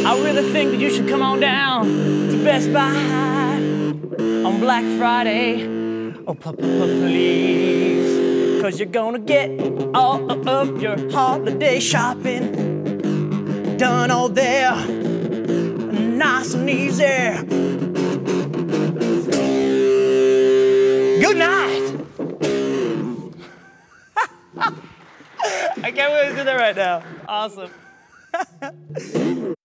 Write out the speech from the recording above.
I really think that you should come on down to Best Buy on Black Friday. Oh, please, 'cause you're gonna get all of your holiday shopping done all there, nice and easy. Good night. I can't wait to do that right now. Awesome.